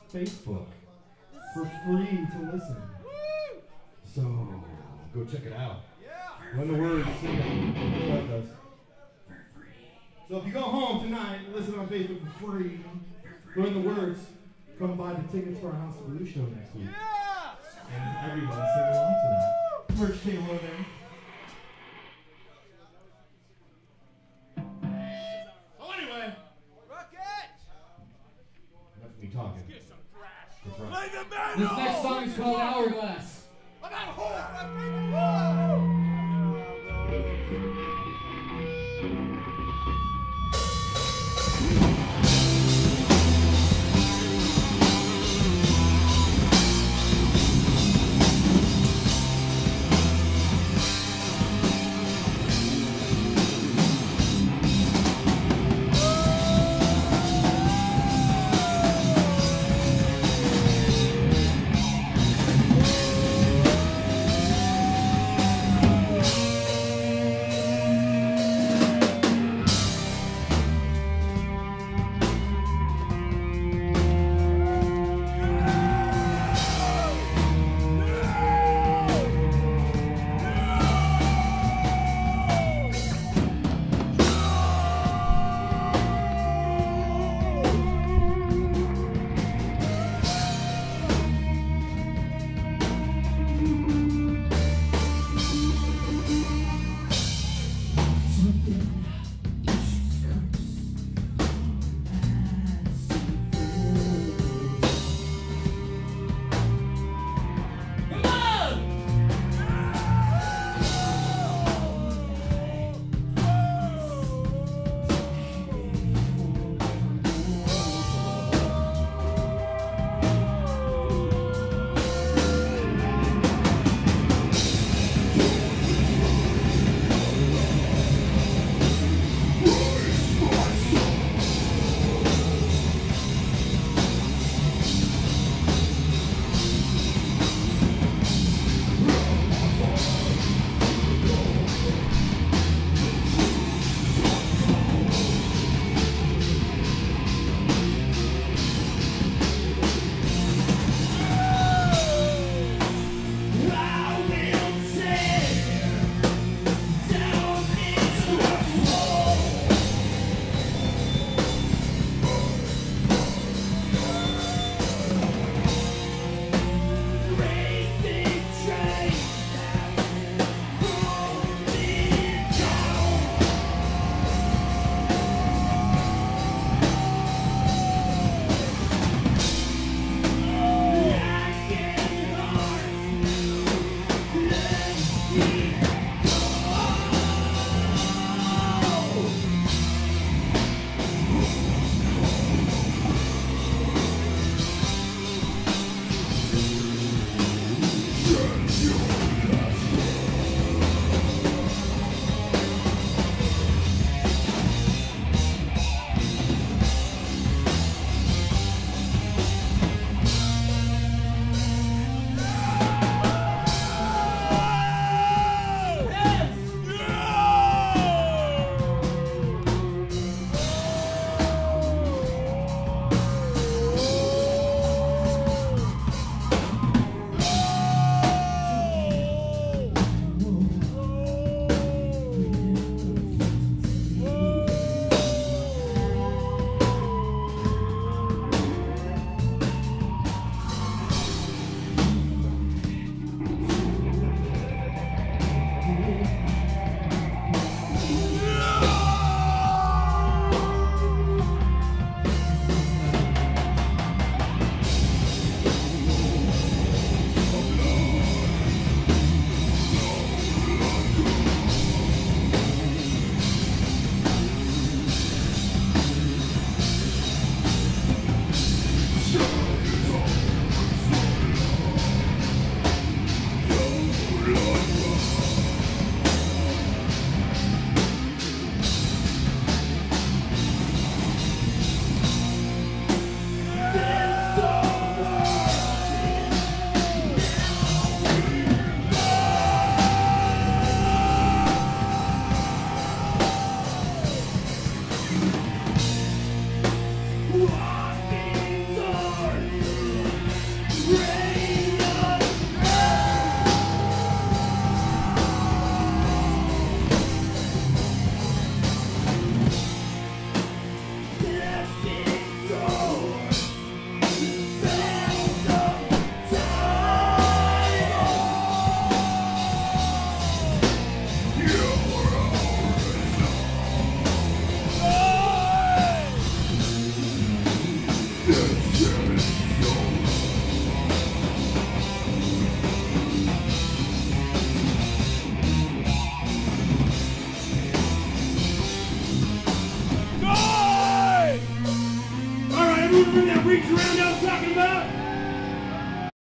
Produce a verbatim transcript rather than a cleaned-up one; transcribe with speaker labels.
Speaker 1: Facebook for free to listen. So go check it out. Run the word, sing it. That does. So if you go home tonight and listen on Facebook for free, learn the words, come buy the tickets for our House of Blue show next week. And everyone sing along tonight. Merch table over there. So anyway, enough of me talking. That's right.
Speaker 2: This next song is called Hourglass.
Speaker 3: I'm at home.